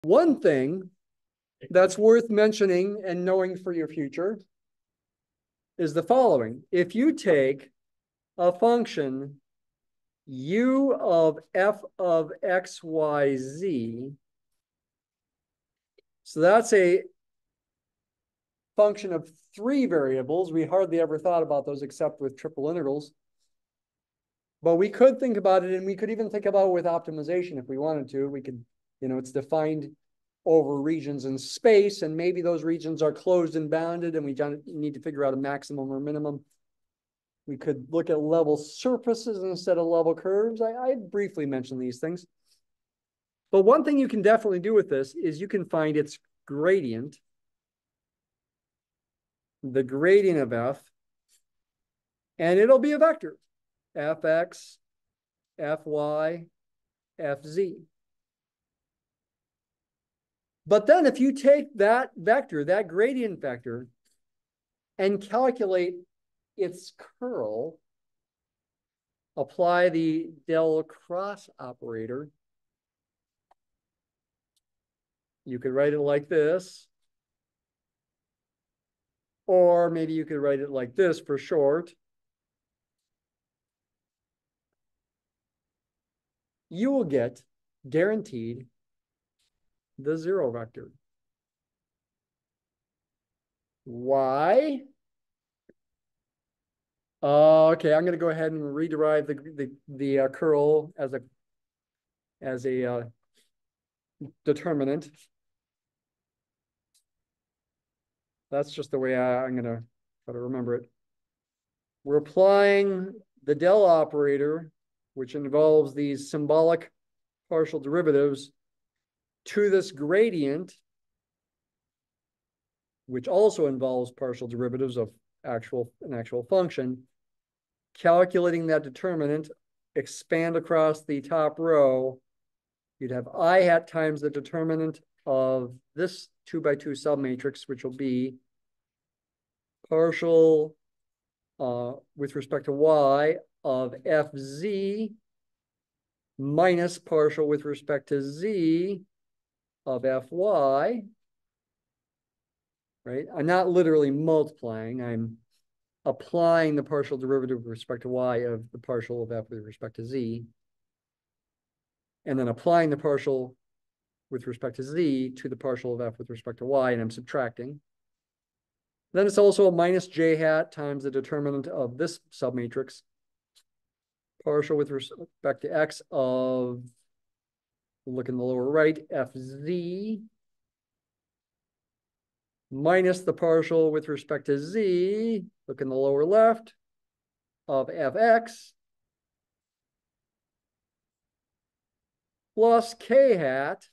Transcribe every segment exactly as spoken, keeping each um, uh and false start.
One thing that's worth mentioning and knowing for your future is the following. If you take a function u of f of x, y, z, so that's a function of three variables. We hardly ever thought about those except with triple integrals. But we could think about it, and we could even think about it with optimization if we wanted to. We could, you know, it's defined over regions in space, and maybe those regions are closed and bounded, and we need to figure out a maximum or minimum. We could look at level surfaces instead of level curves. I, I briefly mentioned these things. But one thing you can definitely do with this is you can find its gradient, the gradient of f, and it'll be a vector, fx, fy, fz. But then if you take that vector, that gradient vector, and calculate its curl, apply the del cross operator, you could write it like this. Or maybe you could write it like this for short. You will get, guaranteed, the zero vector. Why? Uh, okay, I'm going to go ahead and rederive the the the uh, curl as a as a uh, determinant. That's just the way I, I'm going to try to remember it. We're applying the del operator, which involves these symbolic partial derivatives, to this gradient, which also involves partial derivatives of actual an actual function. Calculating that determinant, expand across the top row, you'd have I hat times the determinant of this two by two submatrix, which will be partial uh, with respect to y of fz minus partial with respect to z of fy, right? I'm not literally multiplying, I'm applying the partial derivative with respect to y of the partial of f with respect to z, and then applying the partial with respect to z to the partial of f with respect to y, and I'm subtracting. Then it's also a minus j hat times the determinant of this submatrix, partial with respect to x of, look in the lower right, fz, minus the partial with respect to z, look in the lower left, of fx, plus k hat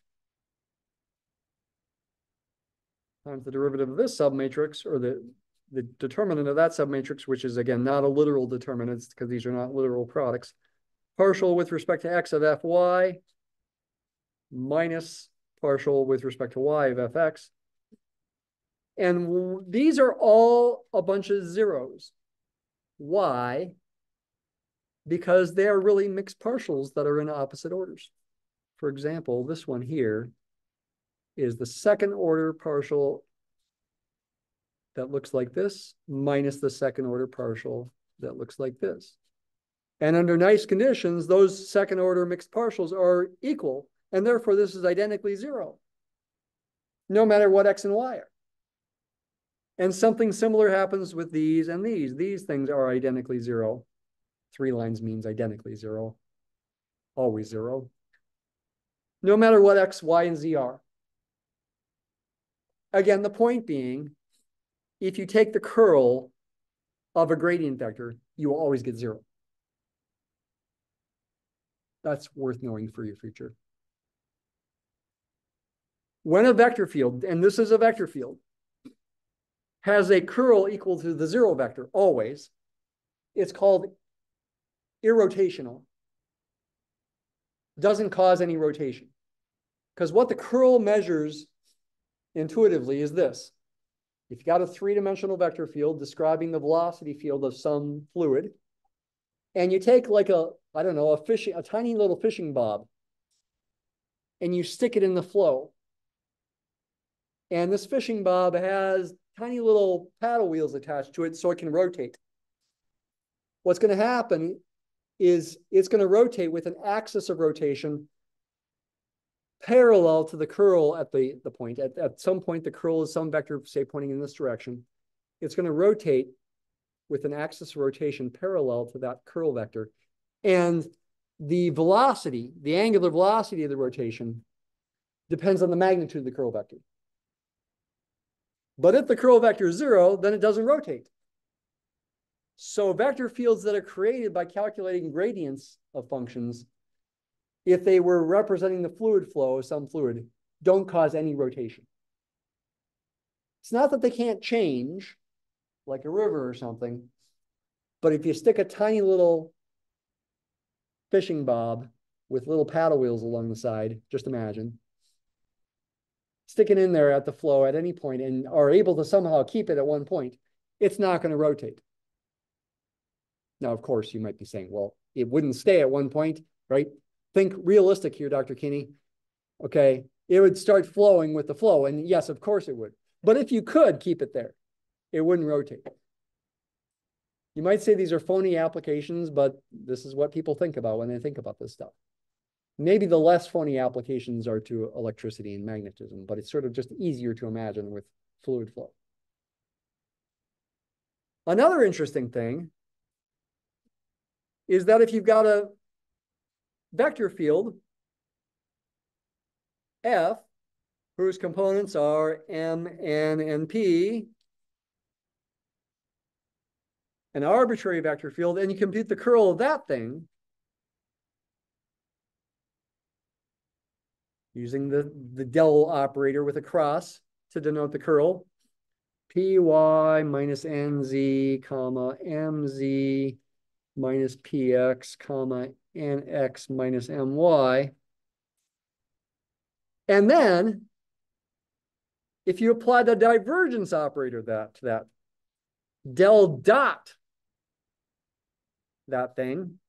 times the derivative of this submatrix, or the, the determinant of that submatrix, which is, again, not a literal determinant because these are not literal products, partial with respect to x of fy, minus partial with respect to y of fx. And these are all a bunch of zeros. Why? Because they are really mixed partials that are in opposite orders. For example, this one here is the second order partial that looks like this minus the second order partial that looks like this. And under nice conditions, those second order mixed partials are equal, and therefore this is identically zero, no matter what x and y are. And something similar happens with these and these. These things are identically zero. Three lines means identically zero, always zero, no matter what x, y, and z are. Again, the point being, if you take the curl of a gradient vector, you will always get zero. That's worth knowing for your future. When a vector field, and this is a vector field, has a curl equal to the zero vector, always, it's called irrotational. Doesn't cause any rotation. Because what the curl measures intuitively is this. If you got a three-dimensional vector field describing the velocity field of some fluid, and you take like a, I don't know, a fishing, a tiny little fishing bob, and you stick it in the flow, And this fishing bob has tiny little paddle wheels attached to it so it can rotate. What's going to happen is it's going to rotate with an axis of rotation parallel to the curl at the, the point. At, at some point, the curl is some vector, say, pointing in this direction. It's going to rotate with an axis of rotation parallel to that curl vector. And the velocity, the angular velocity of the rotation, depends on the magnitude of the curl vector. But if the curl vector is zero, then it doesn't rotate. So vector fields that are created by calculating gradients of functions, if they were representing the fluid flow of some fluid, don't cause any rotation. It's not that they can't change, like a river or something, but if you stick a tiny little fishing bob with little paddle wheels along the side, just imagine, stick it in there at the flow at any point and are able to somehow keep it at one point, it's not going to rotate. Now, of course, you might be saying, well, it wouldn't stay at one point, right? Think realistic here, Doctor Kinney. Okay, it would start flowing with the flow. And yes, of course it would. But if you could keep it there, it wouldn't rotate. You might say these are phony applications, but this is what people think about when they think about this stuff. Maybe the less phony applications are to electricity and magnetism, but it's sort of just easier to imagine with fluid flow. Another interesting thing is that if you've got a vector field, F, whose components are M, N, and P, an arbitrary vector field, and you compute the curl of that thing using the, the del operator with a cross to denote the curl, Py minus Nz, comma, Mz minus Px, comma, Nx minus My. And then, if you apply the divergence operator that, to that, del dot that thing,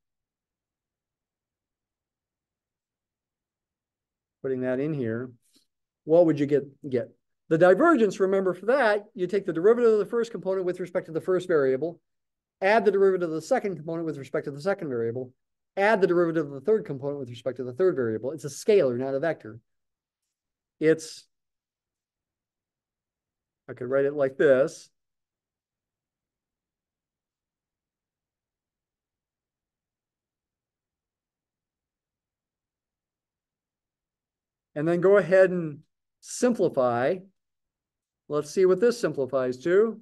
putting that in here, what would you get? get? The divergence, remember for that, you take the derivative of the first component with respect to the first variable, add the derivative of the second component with respect to the second variable, add the derivative of the third component with respect to the third variable. It's a scalar, not a vector. It's, I could write it like this. And then go ahead and simplify. Let's see what this simplifies to.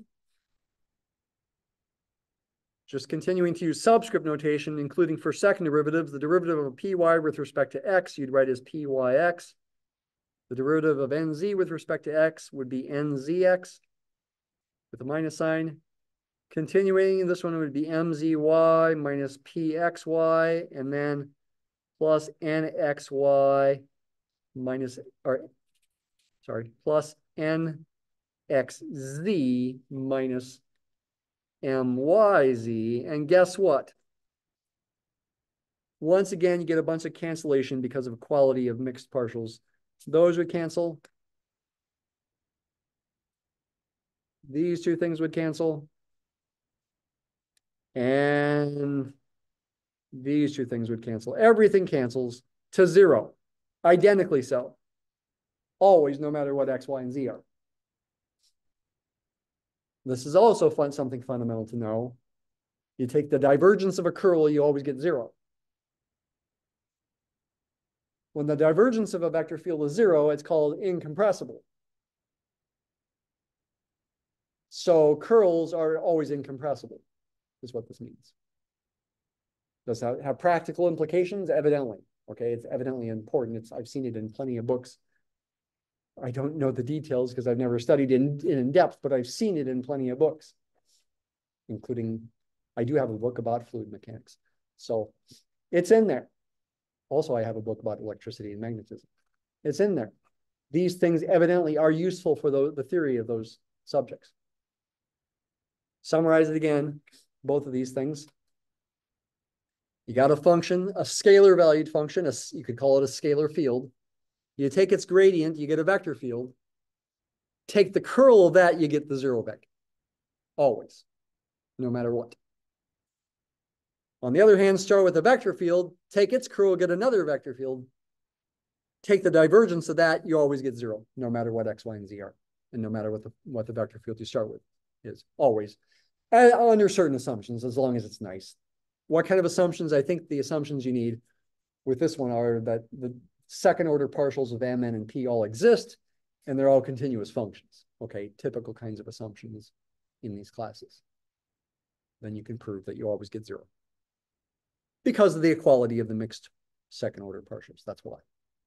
Just continuing to use subscript notation, including for second derivatives, the derivative of Py with respect to x, you'd write as Pyx. The derivative of Nz with respect to x would be Nzx with a minus sign. Continuing, this one would be Mzy minus Pxy, and then plus Nxy minus, or sorry, plus Nxz minus myz. And guess what? Once again, you get a bunch of cancellation because of equality of mixed partials. Those would cancel. These two things would cancel. And these two things would cancel. Everything cancels to zero, identically so. Always, no matter what x, y, and z are. This is also fun, something fundamental to know. You take the divergence of a curl, you always get zero. When the divergence of a vector field is zero, it's called incompressible. So curls are always incompressible, is what this means. Does that have practical implications? Evidently. Okay, it's evidently important. It's, I've seen it in plenty of books. I don't know the details because I've never studied in, in depth, but I've seen it in plenty of books, including, I do have a book about fluid mechanics. So it's in there. Also, I have a book about electricity and magnetism. It's in there. These things evidently are useful for the, the theory of those subjects. Summarize it again, both of these things. You got a function, a scalar valued function, a, you could call it a scalar field. You take its gradient, you get a vector field. take the curl of that, you get the zero back. Always, no matter what. On the other hand, start with a vector field, take its curl, get another vector field, take the divergence of that, you always get zero, no matter what x, y, and z are, and no matter what the, what the vector field you start with is, always. And under certain assumptions, as long as it's nice. What kind of assumptions? I think the assumptions you need with this one are that the second order partials of m, n, and p all exist, and they're all continuous functions. Okay, typical kinds of assumptions in these classes. Then you can prove that you always get zero because of the equality of the mixed second order partials. That's why.